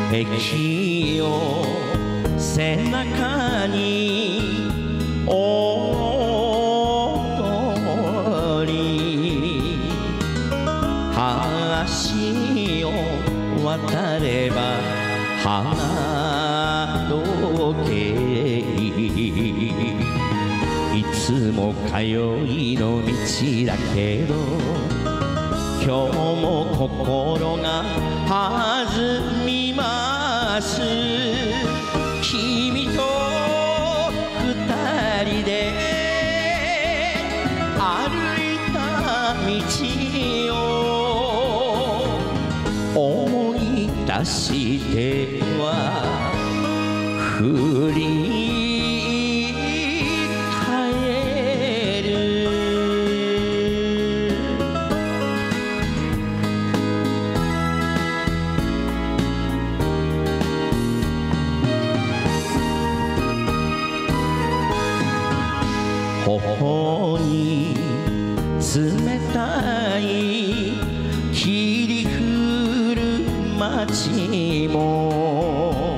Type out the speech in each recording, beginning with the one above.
駅を背中に踊り橋を渡れば花時計いつも通いの道だけど今日も心が弾みます君と二人で歩いた道を思い出しては振り頬に冷たい霧降る街も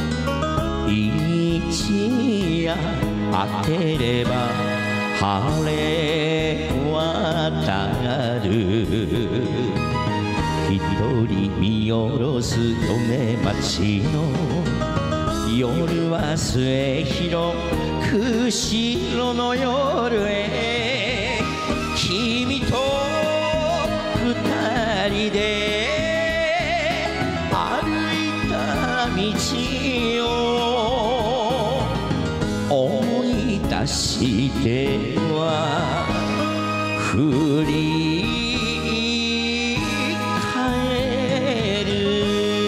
一夜明ければ晴れ渡る一人見下ろす米町の夜は末広釧路の夜へ君と二人で歩いた道を思い出しては振り返る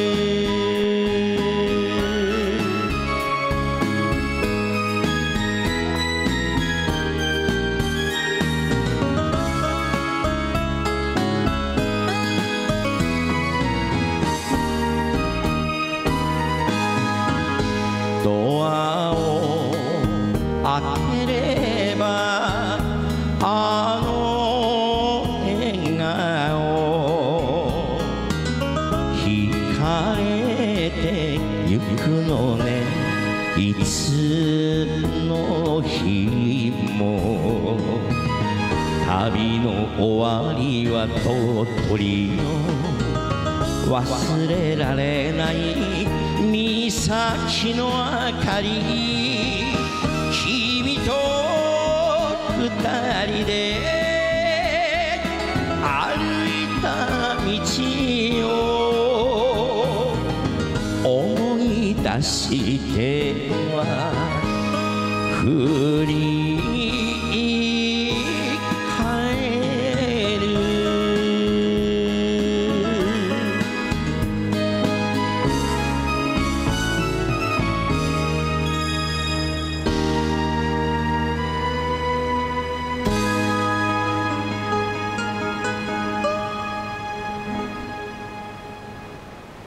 ドアを開ければあの笑顔惹かれてゆくのねいつの日も旅の終わりは鳥取の忘れられない岬の明かり君と二人で歩いた道を思い出しては振り